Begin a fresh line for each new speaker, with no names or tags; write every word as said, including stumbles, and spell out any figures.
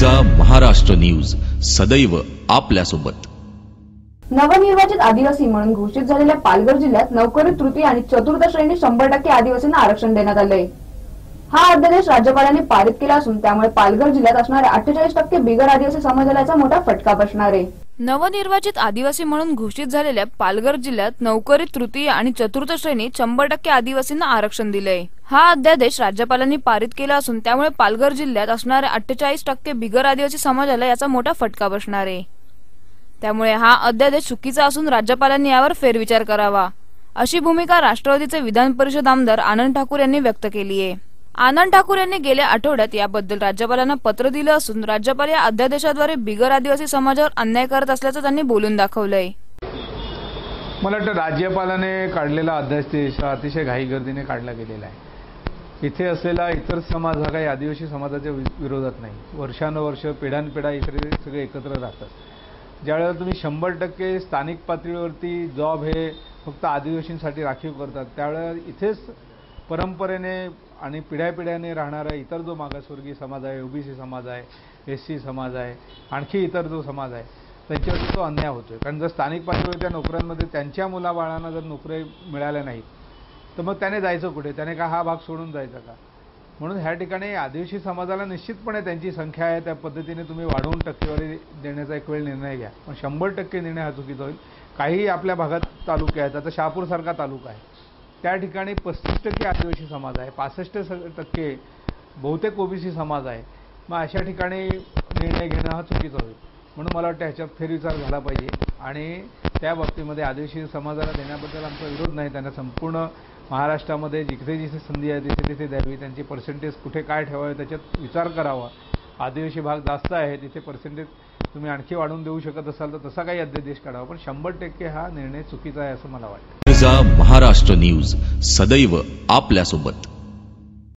तुझा महाराष्ट्र न्यूज सदैव आपल्यासोबत।
नवनिर्वाचित आदिवासी म्हणून घोषित झालेल्या पालघर जिल्ह्यात नोकरी तृतीय आणि चतुर्थ श्रेणी शंभर टक्के आदिवासींना आरक्षण देण्यात आले। हा अध्यादेश राज्यपालांनी पारित केला असून त्यामुळे पालघर जिल्ह्यात असणाऱ्या अठ्ठेचाळीस टक्के बिगर आदिवासी समाजाला मोठा फटका बसणार आहे।
नवनिर्वाचित आदिवासी म्हणून घोषित झालेल्या पालघर जिल्ह्यात नोकरी तृतीय आणि चतुर्थ श्रेणी शंभर टक्के आदिवासींना आरक्षण दिले। हा अध्यादेश राज्यपालांनी पारित केला असून त्यामुळे पालघर जिल्ह्यात असणाऱ्या अठ्ठेचाळीस टक्के बिगर आदिवासी समाजाला याचा मोठा फटका बसणार आहे। त्यामुळे हा अध्यादेश चुकीचा असून राज्यपालांनी यावर फेरविचार करावा, अशी भूमिका राष्ट्रवादीचे विधान परिषद आमदार आनंद ठाकूर यांनी व्यक्त केली आहे। आनंद ठाकूर यांनी गेल्या आठवड्यात याबद्दल राज्यपालांना पत्र दिलं असून राज्यपाल या अध्यादेशाद्वारे बिगर आदिवासी समाजावर अन्याय करत असल्याचं त्यांनी बोलून दाखवलंय।
मला वाटतं राज्यपालाने काढलेला अध्यादेश अतिशय घाईगर्दीने काढला गेलेला आहे। इथे असलेला इतर समाज हा काही आदिवासी समाजाच्या विरोधात नाही। वर्षानुवर्ष पिढ्यानपिढ्या इकडे सगळे एकत्र राहतात। ज्यावेळेला तुम्ही शंभर टक्के स्थानिक पातळीवरती जॉब हे फक्त आदिवासींसाठी राखीव करतात, त्यावेळेला इथेच परंपरेने आणि पिढ्यापिढ्याने राहणारा इतर जो मागासवर्गीय समाज आहे, ओबीसी समाज आहे, एस सी समाज आहे, आणखी इतर जो समाज आहे त्यांच्यावरती तो अन्याय होतोय। कारण जर स्थानिक पातळीवरच्या नोकऱ्यांमध्ये त्यांच्या मुलाबाळांना जर नोकऱ्या मिळाल्या नाहीत तर मग त्याने जायचं कुठे? त्याने का हा भाग सोडून जायचा का? म्हणून ह्या ठिकाणी आदिवासी समाजाला निश्चितपणे त्यांची संख्या आहे त्या पद्धतीने तुम्ही वाढवून टक्केवारी देण्याचा एक वेळ निर्णय घ्या, पण शंभर टक्के निर्णय हा चुकीचा होईल। काही आपल्या भागात तालुके आहेत, आता शहापूरसारखा तालुका आहे, त्या ठिकाणी पस्तीस टक्के आदिवासी समाज आहे, पासष्ट टक्के बहुतेक ओबीसी समाज आहे। मग अशा ठिकाणी निर्णय घेणं हा चुकीचा होईल। म्हणून मला वाटतं ह्याच्यात फेरविचार झाला पाहिजे आणि त्या बाबतीमध्ये आदिवासी समाजाला देण्याबद्दल आमचा विरोध नाही। त्यांना संपूर्ण महाराष्ट्रामध्ये जिथे जिथे संधी आहे तिथे तिथे द्यावी, त्यांची पर्सेंटेज कुठे काय ठेवावे त्याच्यात विचार करावा। आदिवासी भाग जास्त आहे तिथे पर्सेंटेज तुम्ही आणखी वाढवून देऊ शकत असाल तर तसा काही अध्यादेश काढावा, पण शंभर टक्के हा निर्णय चुकीचा आहे असं मला वाटतं।
तुझा महाराष्ट्र न्यूज सदैव आपल्यासोबत।